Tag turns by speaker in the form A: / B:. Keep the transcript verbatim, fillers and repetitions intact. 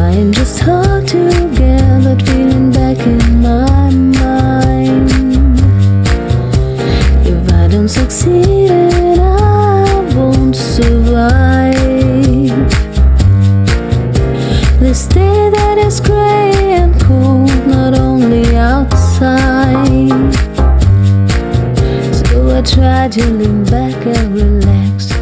A: Trying just hard to get that feeling back in my mind. If I don't succeed, then I won't survive this day that is gray and cold, not only outside. So I try to lean back and relax.